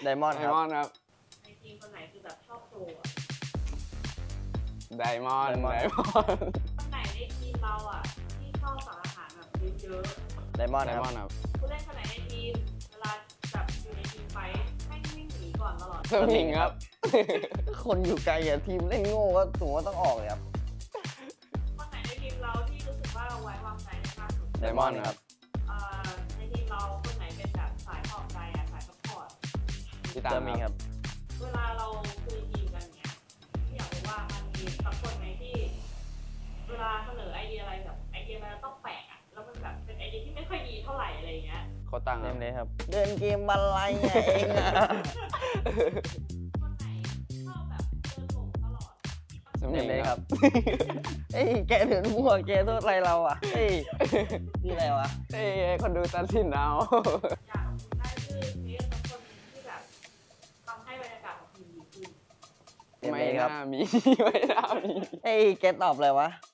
ไดมอนด์ครับในทีมคนไหนคือแบบชอบโชว์ไดมอนด์คนไหนในทีมเราอ่ะที่ชอบสารอาหารแบบเยอะไดมอนด์ครับผู้เล่นคนไหนในทีมเวลาแบบอยู่ในทีมไฟให้วิ่งหนีก่อนตลอดสมิงครับคนอยู่ไกลอะทีมเล่นโง่ก็ถือว่าต้องออกเลยครับคนไหนในทีมเราที่รู้สึกว่าเราไว้วางใจได้มากสุดไดมอนด์ครับในทีมเราคนไหนเป็นแบบสายปลอบใจอะสายซัพพอร์ตพี่ตามิงครับเวลาเราคุยทีมกันเนี้ยที่อยากรู้ว่ามันมีสักคนไหนที่เวลาเสนอไอเดียอะไรแบบไอเดียมันต้องแปลกอะแล้วมันแบบเป็นไอเดียที่ไม่ค่อยดีเท่าไหร่อะไรเงี้ยเขาตั้งเลยครับเดินเกมบันไลเองอะคนไหนชอบแบบเดินหลงตลอดสมิงเลยครับเอ้ยแกเดินมั่วแกโทษอะไรเราอ่ะเอ้ยนี่อะไรวะเอ้ยคนดูตัดสินเอาอยากได้ชื่อนี้สักคนที่แบบทำให้บรรยากาศของทีมดีขึ้นไม่น่ามีไม่น่ามีเอ้ยแกตอบอะไรวะ